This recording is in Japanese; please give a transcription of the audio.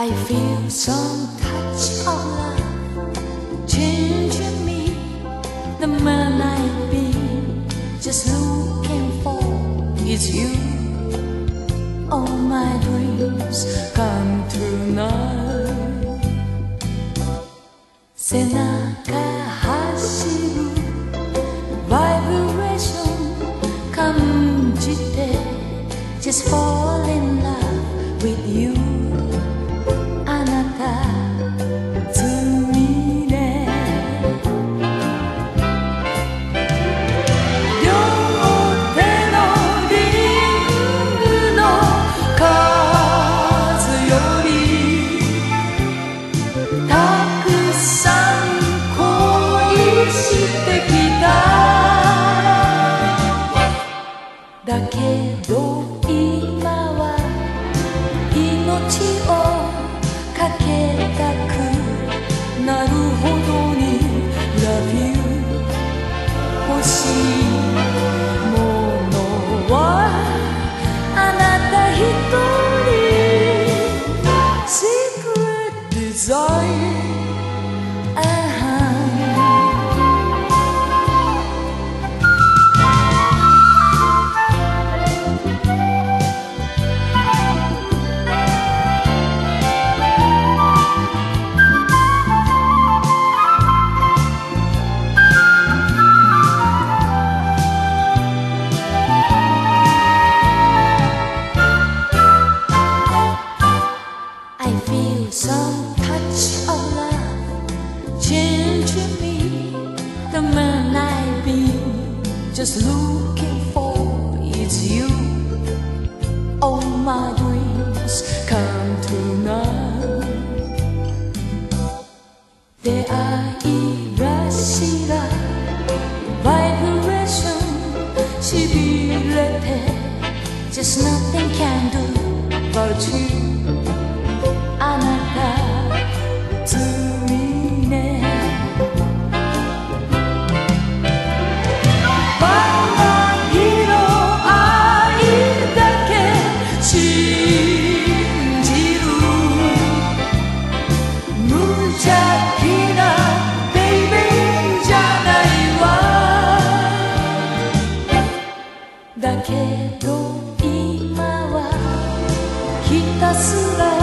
I feel some touch of love changing me. The man I've been just looking for is you. All my dreams come true now. 背中走るバイブレーション感じて Just fall in love with you あなたつみれ両手のリングの数よりたくさん恋してきただけど今は命をかけたくなるほどに Love you 欲しいものはあなた一人 Secret desire Some touch of love changing me. The man I've been just looking for is you. All my dreams come true now. 出会いらしらバイブレーションしびれて Just nothing can do but youあなたつみねバラ色愛だけ信じる無邪気なベイベーじゃないわだけど今はひたすら